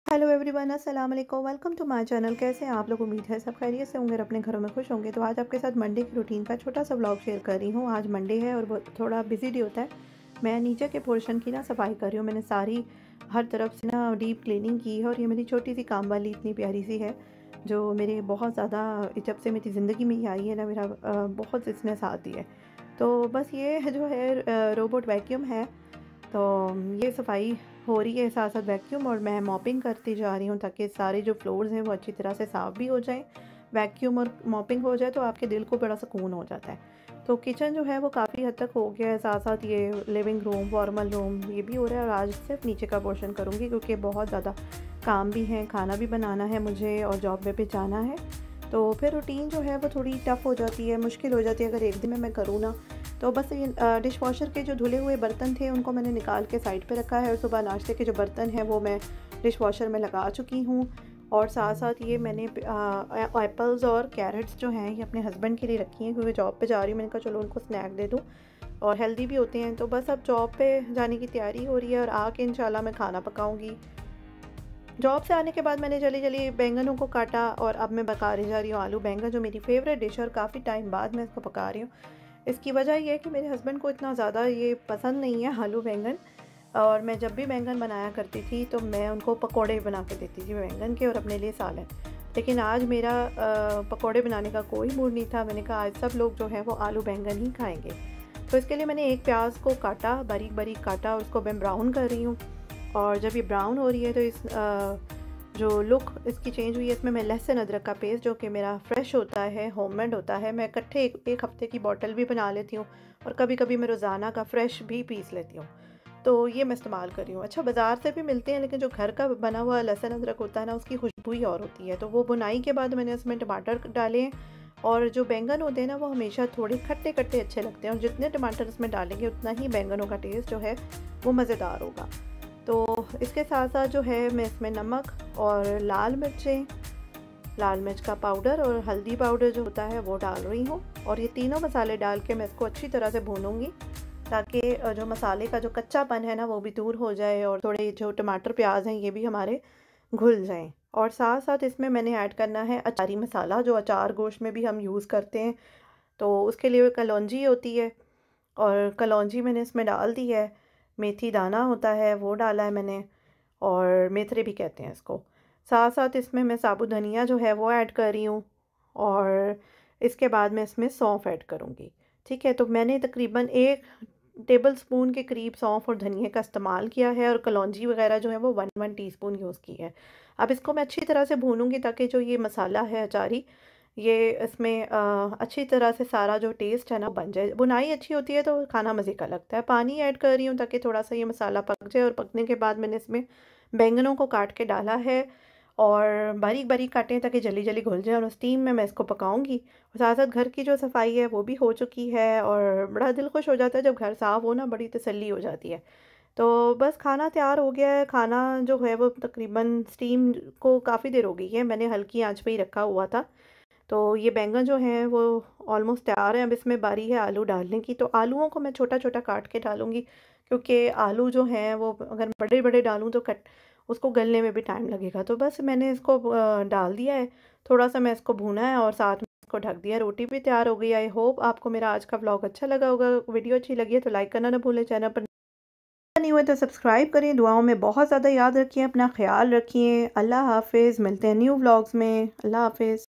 Hello everyone, अस्सलाम वालेकुम। Welcome to my channel. कैसे हैं आप लोग? उम्मीद है सब खैरियत से होंगे और अपने घरों में खुश होंगे। तो आज आपके साथ मंडे की रूटीन का छोटा सा व्लॉग शेयर कर रही हूँ। आज मंडे है और बहुत थोड़ा बिजी डे होता है। मैं नीचे के पोर्शन की ना सफाई कर रही हूँ। मैंने सारी हर तरफ से ना डीप क्लीनिंग की है और ये मेरी छोटी सी काम वाली इतनी प्यारी सी है जो मेरे बहुत ज़्यादा जब से मेरी ज़िंदगी में ही आई है ना, मेरा बहुत इसने साथ दिया है। तो बस ये जो है रोबोट वैक्यूम है। तो ये सफाई हो रही है, साथ साथ वैक्यूम और मैं मॉपिंग करती जा रही हूँ ताकि सारे जो फ्लोर्स हैं वो अच्छी तरह से साफ़ भी हो जाएं। वैक्यूम और मॉपिंग हो जाए तो आपके दिल को बड़ा सुकून हो जाता है। तो किचन जो है वो काफ़ी हद तक हो गया है, साथ साथ ये लिविंग रूम, फॉर्मल रूम ये भी हो रहा है। और आज सिर्फ नीचे का पोर्शन करूँगी क्योंकि बहुत ज़्यादा काम भी है, खाना भी बनाना है मुझे और जॉब पे भी जाना है। तो फिर रूटीन जो है वो थोड़ी टफ़ हो जाती है, मुश्किल हो जाती है अगर एक दिन में मैं करूँ ना। तो बस ये डिश वॉशर के जो धुले हुए बर्तन थे उनको मैंने निकाल के साइड पे रखा है और सुबह नाश्ते के जो बर्तन हैं वो मैं डिश वॉशर में लगा चुकी हूँ। और साथ साथ ये मैंने एप्पल्स और कैरेट्स जो हैं ये अपने हस्बैंड के लिए रखी हैं क्योंकि जॉब पे जा रही हूँ। मैंने कहा चलो उनको स्नैक दे दूँ और हेल्दी भी होते हैं। तो बस अब जॉब पे जाने की तैयारी हो रही है और आके इंशाल्लाह मैं खाना पकाऊँगी। जॉब से आने के बाद मैंने जल्दी जल्दी बैंगनों को काटा और अब मैं पका रही जा रही हूँ आलू बैंगन, जो मेरी फेवरेट डिश है और काफ़ी टाइम बाद मैं इसको पका रही हूँ। इसकी वजह ये है कि मेरे हस्बैंड को इतना ज़्यादा ये पसंद नहीं है आलू बैंगन। और मैं जब भी बैंगन बनाया करती थी तो मैं उनको पकोड़े बना के देती थी बैंगन के और अपने लिए सालन। लेकिन आज मेरा पकोड़े बनाने का कोई मूड नहीं था। मैंने कहा आज सब लोग जो हैं वो आलू बैंगन ही खाएंगे। तो इसके लिए मैंने एक प्याज को काटा, बारीक बारीक काटा और उसको मैं ब्राउन कर रही हूँ। और जब ये ब्राउन हो रही है तो इस जो लुक इसकी चेंज हुई है, इसमें मैं लहसुन अदरक का पेस्ट जो कि मेरा फ्रेश होता है, होममेड होता है, मैं इकट्ठे एक हफ्ते की बॉटल भी बना लेती हूँ और कभी कभी मैं रोज़ाना का फ़्रेश भी पीस लेती हूँ। तो ये मैं इस्तेमाल कर रही हूँ। अच्छा, बाज़ार से भी मिलते हैं लेकिन जो घर का बना हुआ लहसुन अदरक होता है ना, उसकी खुशबू ही और होती है। तो वो बुनाई के बाद मैंने उसमें टमाटर डाले हैं और जो बैंगन होते हैं ना वो हमेशा थोड़े खट्टे खट्टे अच्छे लगते हैं और जितने टमाटर इसमें डालेंगे उतना ही बैंगनों का टेस्ट जो है वो मज़ेदार होगा। तो इसके साथ साथ जो है मैं इसमें नमक और लाल मिर्चें, लाल मिर्च का पाउडर और हल्दी पाउडर जो होता है वो डाल रही हूँ। और ये तीनों मसाले डाल के मैं इसको अच्छी तरह से भूनूंगी ताकि जो मसाले का जो कच्चापन है ना वो भी दूर हो जाए और थोड़े जो टमाटर प्याज हैं ये भी हमारे घुल जाएं। और साथ साथ इसमें मैंने ऐड करना है अचारी मसाला, जो अचार गोश्त में भी हम यूज़ करते हैं। तो उसके लिए कलौंजी होती है और कलौंजी मैंने इसमें डाल दी है। मेथी दाना होता है वो डाला है मैंने, और मेथरे भी कहते हैं इसको। साथ साथ इसमें मैं साबुत धनिया जो है वो ऐड कर रही हूँ और इसके बाद मैं इसमें सौंफ ऐड करूँगी। ठीक है, तो मैंने तकरीबन 1 टेबल स्पून के करीब सौंफ और धनिया का इस्तेमाल किया है और कलौंजी वगैरह जो है वो 1 टीस्पून यूज़ की है। अब इसको मैं अच्छी तरह से भूनूंगी ताकि जो ये मसाला है अचारी, ये इसमें अच्छी तरह से सारा जो टेस्ट है ना बन जाए। बुनाई अच्छी होती है तो खाना मज़े का लगता है। पानी ऐड कर रही हूँ ताकि थोड़ा सा ये मसाला पक जाए और पकने के बाद मैंने इसमें बैंगनों को काट के डाला है और बारीक बारीक काटे हैं ताकि जल्दी जल्दी घुल जाए और स्टीम में मैं इसको पकाऊंगी। और साथ साथ घर की जो सफाई है वो भी हो चुकी है और बड़ा दिल खुश हो जाता है जब घर साफ़ हो ना, बड़ी तसल्ली हो जाती है। तो बस खाना तैयार हो गया है। खाना जो है वो तकरीबन स्टीम को काफ़ी देर हो गई है, मैंने हल्की आंच पे ही रखा हुआ था। तो ये बैंगन जो हैं वो ऑलमोस्ट तैयार हैं। अब इसमें बारी है आलू डालने की। तो आलूओं को मैं छोटा छोटा काट के डालूंगी क्योंकि आलू जो हैं वो अगर बड़े बड़े डालूं तो कट उसको गलने में भी टाइम लगेगा। तो बस मैंने इसको डाल दिया है। थोड़ा सा मैं इसको भूना है और साथ में इसको ढक दिया। रोटी भी तैयार हो गई। आई होप आपको मेरा आज का व्लॉग अच्छा लगा होगा। वीडियो अच्छी लगी है तो लाइक करना ना भूलें। चैनल पर नहीं हुए तो सब्सक्राइब करें। दुआओं में बहुत ज़्यादा याद रखिए, अपना ख्याल रखिए। अल्लाह हाफिज़। मिलते हैं न्यू व्लॉग्स में। अल्लाह हाफिज़।